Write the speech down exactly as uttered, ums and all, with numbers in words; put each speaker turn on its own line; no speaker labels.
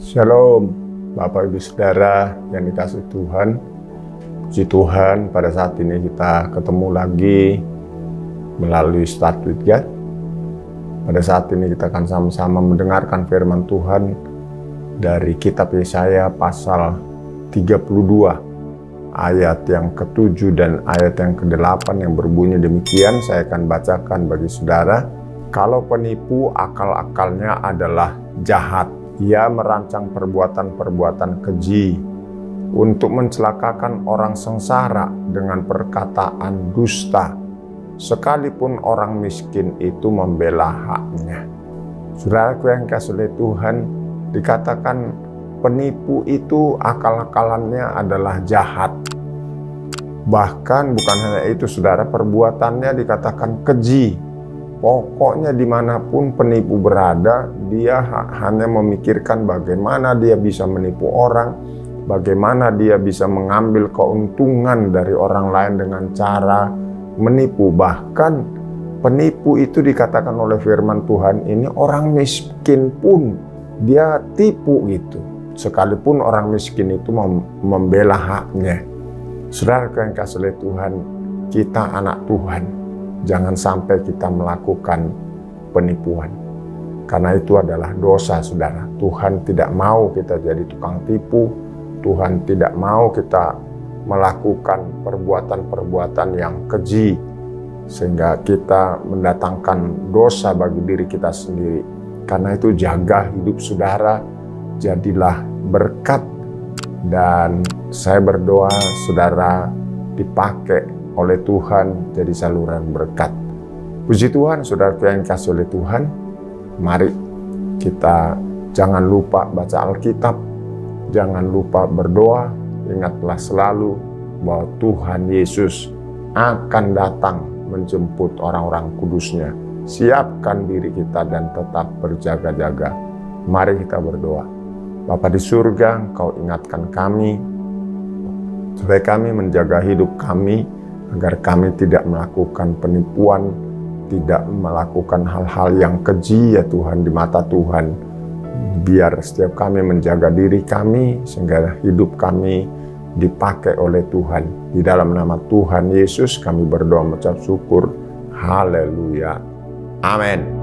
Shalom, Bapak Ibu Saudara yang dikasihi Tuhan. Puji Tuhan, pada saat ini kita ketemu lagi melalui Start with God. Pada saat ini kita akan sama-sama mendengarkan firman Tuhan dari kitab Yesaya pasal tiga puluh dua, ayat yang ketujuh dan ayat yang kedelapan yang berbunyi demikian. Saya akan bacakan bagi saudara. Kalau penipu akal-akalnya adalah jahat, ia merancang perbuatan-perbuatan keji untuk mencelakakan orang sengsara dengan perkataan dusta, sekalipun orang miskin itu membela haknya. Saudaraku yang kasih oleh Tuhan, dikatakan penipu itu akal-akalannya adalah jahat. Bahkan bukan hanya itu saudara, perbuatannya dikatakan keji. Pokoknya dimanapun penipu berada, dia hanya memikirkan bagaimana dia bisa menipu orang, bagaimana dia bisa mengambil keuntungan dari orang lain dengan cara menipu. Bahkan penipu itu dikatakan oleh firman Tuhan ini orang miskin pun dia tipu gitu. Sekalipun orang miskin itu membela haknya. Saudara yang kasih oleh Tuhan, kita anak Tuhan. Jangan sampai kita melakukan penipuan. Karena itu adalah dosa, saudara. Tuhan tidak mau kita jadi tukang tipu. Tuhan tidak mau kita melakukan perbuatan-perbuatan yang keji, sehingga kita mendatangkan dosa bagi diri kita sendiri. Karena itu jaga hidup saudara, jadilah berkat. Dan saya berdoa saudara dipakai oleh Tuhan jadi saluran berkat. Puji Tuhan, saudara yang dikasihi oleh Tuhan, mari kita jangan lupa baca Alkitab, jangan lupa berdoa. Ingatlah selalu bahwa Tuhan Yesus akan datang menjemput orang-orang kudusnya. Siapkan diri kita dan tetap berjaga-jaga. Mari kita berdoa. Bapa di surga, Engkau ingatkan kami supaya kami menjaga hidup kami, agar kami tidak melakukan penipuan, tidak melakukan hal-hal yang keji ya Tuhan di mata Tuhan. Biar setiap kami menjaga diri kami, sehingga hidup kami dipakai oleh Tuhan. Di dalam nama Tuhan Yesus kami berdoa mengucap syukur. Haleluya. Amin.